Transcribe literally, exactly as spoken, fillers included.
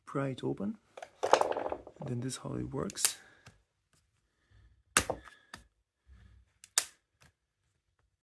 pry it open, and then this is how it works.